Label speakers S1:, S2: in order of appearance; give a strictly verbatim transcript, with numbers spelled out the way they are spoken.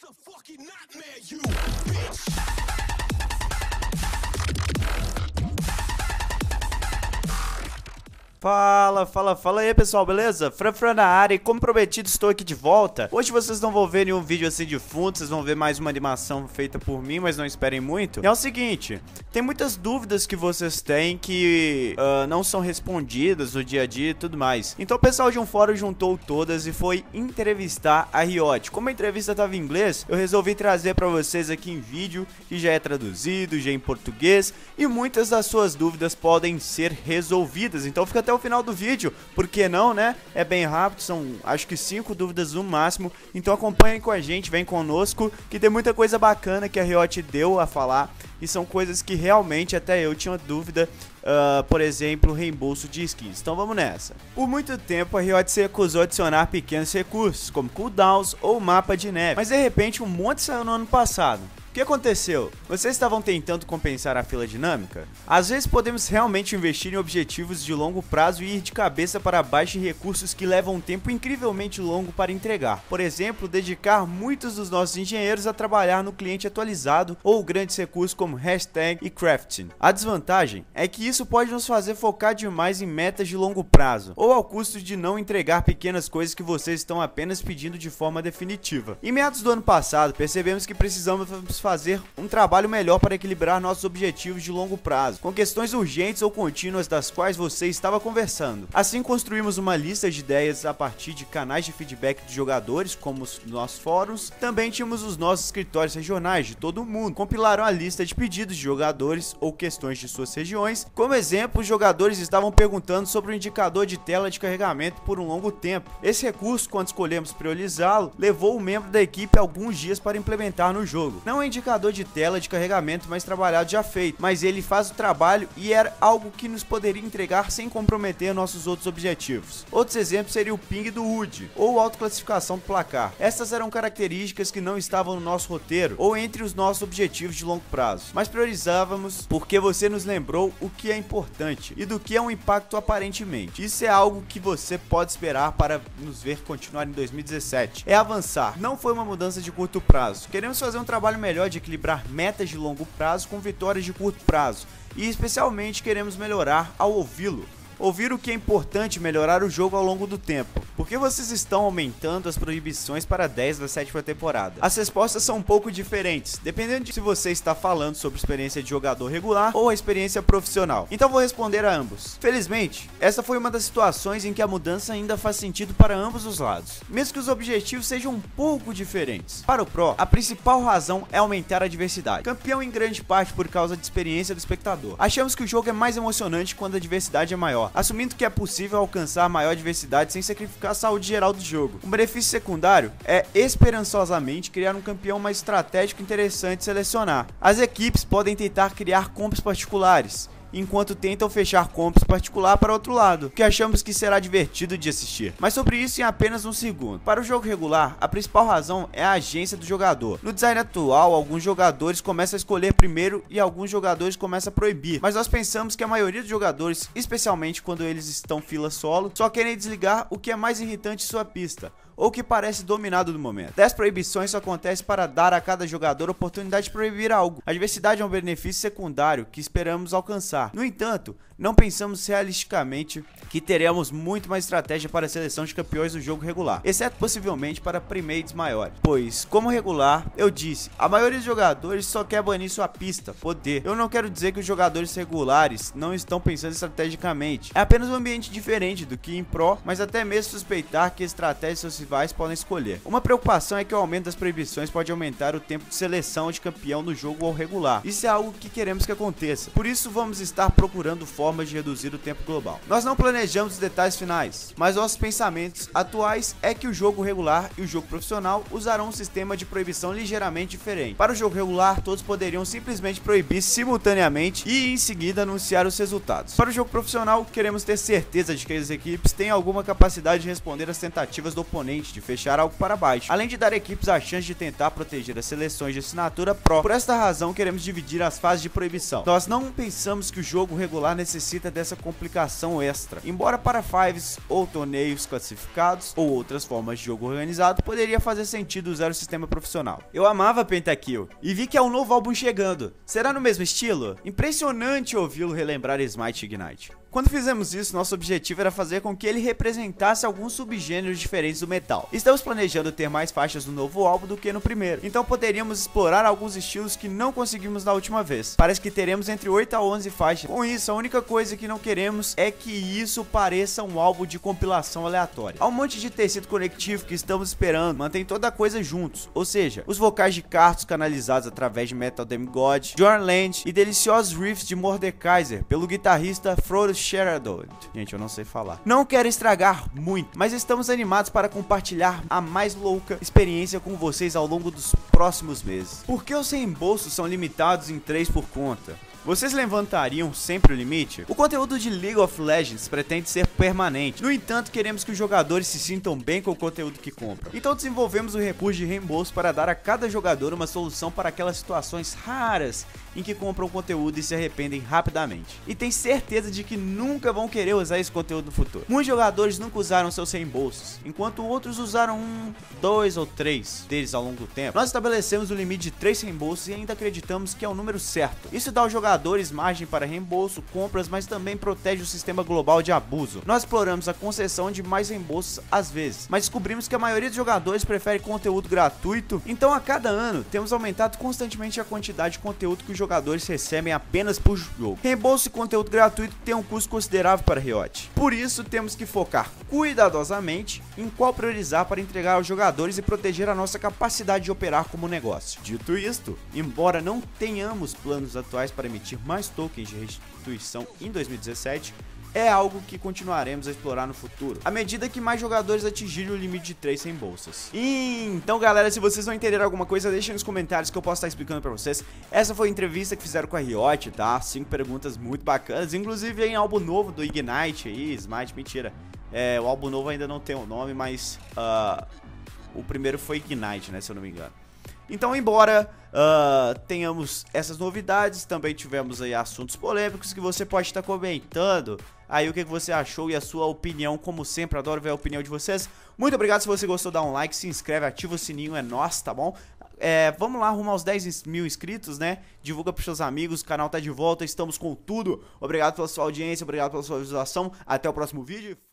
S1: a fucking nightmare, you bitch.
S2: Fala, fala, fala aí pessoal, beleza? Fran Fran na área e como prometido estou aqui de volta. Hoje vocês não vão ver nenhum vídeo assim de fundo, vocês vão ver mais uma animação feita por mim, mas não esperem muito. E é o seguinte, tem muitas dúvidas que vocês têm que uh, não são respondidas no dia a dia e tudo mais. Então o pessoal de um fórum juntou todas e foi entrevistar a Riot. Como a entrevista estava em inglês, eu resolvi trazer para vocês aqui em vídeo, que já é traduzido, já é em português, e muitas das suas dúvidas podem ser resolvidas. Então fica até o final do vídeo, porque não, né? É bem rápido, são acho que cinco dúvidas no máximo. Então acompanhem com a gente, vem conosco, que tem muita coisa bacana que a Riot deu a falar. E são coisas que realmente até eu tinha dúvida, uh, por exemplo, reembolso de skins. Então vamos nessa. Por muito tempo a Riot se recusou a adicionar pequenos recursos, como cooldowns ou mapa de neve. Mas de repente um monte saiu no ano passado. O que aconteceu? Vocês estavam tentando compensar a fila dinâmica? Às vezes podemos realmente investir em objetivos de longo prazo e ir de cabeça para baixo em recursos que levam um tempo incrivelmente longo para entregar. Por exemplo, dedicar muitos dos nossos engenheiros a trabalhar no cliente atualizado ou grandes recursos como hashtag e crafting. A desvantagem é que isso pode nos fazer focar demais em metas de longo prazo, ou ao custo de não entregar pequenas coisas que vocês estão apenas pedindo de forma definitiva. Em meados do ano passado, percebemos que precisamos fazer um trabalho melhor para equilibrar nossos objetivos de longo prazo, com questões urgentes ou contínuas das quais você estava conversando. Assim, construímos uma lista de ideias a partir de canais de feedback de jogadores, como os nossos fóruns. Também tínhamos os nossos escritórios regionais de todo o mundo, compilaram a lista de pedidos de jogadores ou questões de suas regiões. Como exemplo, os jogadores estavam perguntando sobre o indicador de tela de carregamento por um longo tempo. Esse recurso, quando escolhemos priorizá-lo, levou o membro da equipe alguns dias para implementar no jogo. Não é indicador de tela de carregamento mais trabalhado já feito, mas ele faz o trabalho e era algo que nos poderia entregar sem comprometer nossos outros objetivos. Outros exemplos seriam o ping do U D ou autoclassificação do placar. Essas eram características que não estavam no nosso roteiro ou entre os nossos objetivos de longo prazo, mas priorizávamos porque você nos lembrou o que é importante e do que é um impacto aparentemente. Isso é algo que você pode esperar para nos ver continuar em dois mil e dezessete. É avançar, não foi uma mudança de curto prazo. Queremos fazer um trabalho melhor de equilibrar metas de longo prazo com vitórias de curto prazo, e especialmente queremos melhorar ao ouvi-lo. Ouvir o que é importante melhorar o jogo ao longo do tempo. Por que vocês estão aumentando as proibições para dez da sétima temporada? As respostas são um pouco diferentes, dependendo de se você está falando sobre experiência de jogador regular ou a experiência profissional. Então vou responder a ambos. Felizmente, essa foi uma das situações em que a mudança ainda faz sentido para ambos os lados, mesmo que os objetivos sejam um pouco diferentes. Para o Pro, a principal razão é aumentar a diversidade, campeão em grande parte por causa da experiência do espectador. Achamos que o jogo é mais emocionante quando a diversidade é maior, assumindo que é possível alcançar maior diversidade sem sacrificar a saúde geral do jogo. Um benefício secundário é esperançosamente criar um campeão mais estratégico e interessante de selecionar. As equipes podem tentar criar combos particulares, enquanto tentam fechar combos particular para outro lado, que achamos que será divertido de assistir. Mas sobre isso em apenas um segundo. Para o jogo regular, a principal razão é a agência do jogador. No design atual, alguns jogadores começam a escolher primeiro e alguns jogadores começam a proibir, mas nós pensamos que a maioria dos jogadores, especialmente quando eles estão fila solo, só querem desligar o que é mais irritante em sua pista, ou que parece dominado no momento. dez proibições só acontecem para dar a cada jogador a oportunidade de proibir algo. A diversidade é um benefício secundário que esperamos alcançar. No entanto, não pensamos realisticamente que teremos muito mais estratégia para a seleção de campeões do jogo regular, exceto possivelmente para premades maiores. Pois, como regular, eu disse, a maioria dos jogadores só quer banir sua pista, poder. Eu não quero dizer que os jogadores regulares não estão pensando estrategicamente. É apenas um ambiente diferente do que em Pro, mas até mesmo suspeitar que estratégias seus rivais podem escolher. Uma preocupação é que o aumento das proibições pode aumentar o tempo de seleção de campeão no jogo ao regular. Isso é algo que queremos que aconteça. Por isso vamos estar procurando formas de reduzir o tempo global. Nós não planejamos os detalhes finais, mas nossos pensamentos atuais é que o jogo regular e o jogo profissional usarão um sistema de proibição ligeiramente diferente. Para o jogo regular, todos poderiam simplesmente proibir simultaneamente e em seguida anunciar os resultados. Para o jogo profissional, queremos ter certeza de que as equipes têm alguma capacidade de responder às tentativas do oponente diferente de fechar algo para baixo, além de dar equipes a chance de tentar proteger as seleções de assinatura Pro. Por esta razão, queremos dividir as fases de proibição. Nós não pensamos que o jogo regular necessita dessa complicação extra, embora para fives ou torneios classificados ou outras formas de jogo organizado poderia fazer sentido usar o sistema profissional. Eu amava Pentakill e vi que há um novo álbum chegando. Será no mesmo estilo? Impressionante ouvi-lo relembrar Smite Ignite. Quando fizemos isso, nosso objetivo era fazer com que ele representasse alguns subgêneros diferentes do metal. Estamos planejando ter mais faixas no novo álbum do que no primeiro, então poderíamos explorar alguns estilos que não conseguimos na última vez. Parece que teremos entre oito a onze faixas. Com isso, a única coisa que não queremos é que isso pareça um álbum de compilação aleatória. Há um monte de tecido conectivo que estamos esperando, mantém toda a coisa juntos, ou seja, os vocais de Cartus canalizados através de Metal Demigod, John Land e deliciosos riffs de Mordekaiser pelo guitarrista Frodo Sheridan. Gente, eu não sei falar. Não quero estragar muito, mas estamos animados para compartilhar a mais louca experiência com vocês ao longo dos próximos meses. Por que os reembolsos são limitados em três por conta? Vocês levantariam sempre o limite? O conteúdo de League of Legends pretende ser permanente. No entanto, queremos que os jogadores se sintam bem com o conteúdo que compram. Então desenvolvemos o recurso de reembolso para dar a cada jogador uma solução para aquelas situações raras em que compram conteúdo e se arrependem rapidamente. E tem certeza de que nunca vão querer usar esse conteúdo no futuro. Muitos jogadores nunca usaram seus reembolsos, enquanto outros usaram um, dois ou três deles ao longo do tempo. Nós estabelecemos o limite de três reembolsos e ainda acreditamos que é o número certo. Isso dá aos jogadores margem para reembolso, compras, mas também protege o sistema global de abuso. Nós exploramos a concessão de mais reembolsos às vezes, mas descobrimos que a maioria dos jogadores prefere conteúdo gratuito, então a cada ano temos aumentado constantemente a quantidade de conteúdo que os jogadores recebem apenas por jogo. Reembolso e conteúdo gratuito tem um custo considerável para a Riot. Por isso temos que focar cuidadosamente em qual priorizar para entregar aos jogadores e proteger a nossa capacidade de operar como negócio. Dito isto, embora não tenhamos planos atuais para emitir mais tokens de restituição em dois mil e dezessete, é algo que continuaremos a explorar no futuro, à medida que mais jogadores atingirem o limite de três reembolsos. E, então galera, se vocês não entenderam alguma coisa, deixem nos comentários que eu posso estar explicando pra vocês. Essa foi a entrevista que fizeram com a Riot, tá? Cinco perguntas muito bacanas, inclusive em álbum novo do Ignite aí, Smite, mentira. É, o álbum novo ainda não tem o um nome, mas uh, o primeiro foi Ignite, né, se eu não me engano. Então, embora uh, tenhamos essas novidades, também tivemos aí assuntos polêmicos que você pode estar comentando aí o que você achou e a sua opinião, como sempre, adoro ver a opinião de vocês. Muito obrigado, se você gostou, dá um like, se inscreve, ativa o sininho, é nosso, tá bom? É, vamos lá, arrumar os dez mil inscritos, né? Divulga pros seus amigos, o canal tá de volta, estamos com tudo. Obrigado pela sua audiência, obrigado pela sua visualização, até o próximo vídeo.